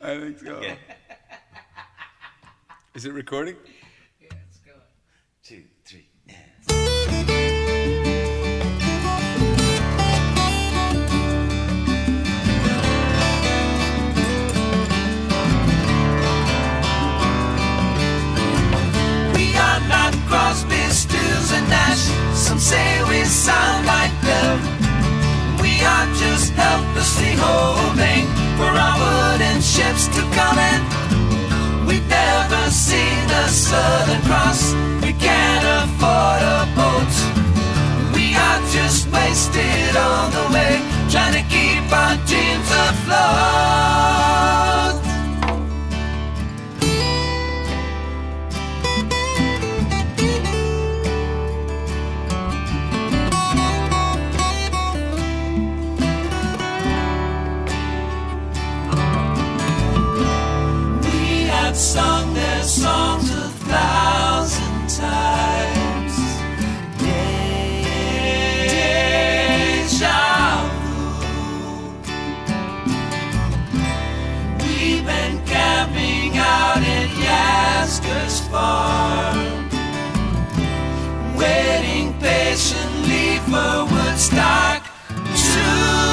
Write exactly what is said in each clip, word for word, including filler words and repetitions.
I think so. Okay. Is it recording? Yeah, it's going. Two, three, and... We are not Crosby, Stills, and Nash. Some say we sound like them. We are just helplessly hoping for our wooden ships to come in. We've never seen the Southern Cross. We can't afford a boat. We are just wasted on the way, trying to keep our dreams afloat. Sung their songs a thousand times. Deja vu. We've been camping out at Yasgur's farm, waiting patiently for Woodstock to.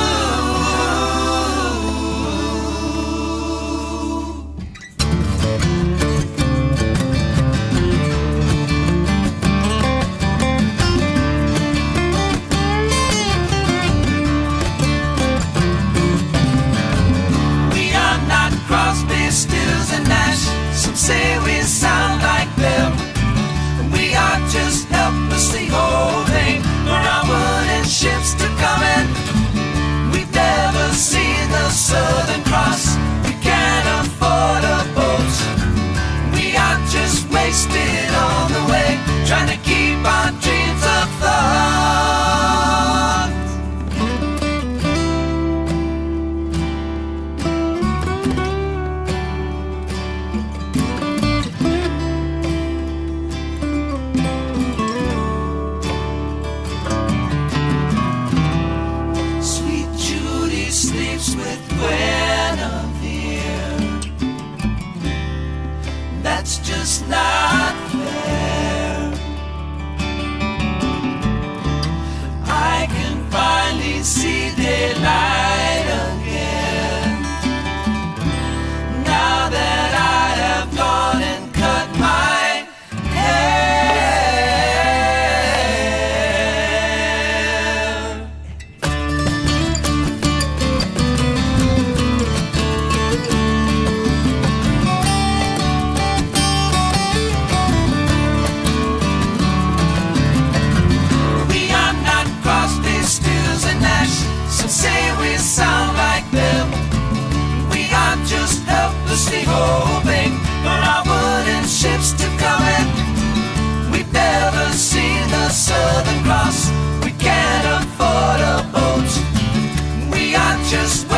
Stills and Nash, some say we sound like them. We are just helplessly hoping for our wooden ships to come in. We've never seen the Southern Cross. We can't afford a boat. We are just wasted on the way, trying to keep our dreams afloat. That's just not fair. I can finally see daylight again, now that I have gone and cut my hair. Say we sound like them. We are just helplessly hoping for our wooden ships to come in. We've never seen the Southern Cross. We can't afford a boat. We are just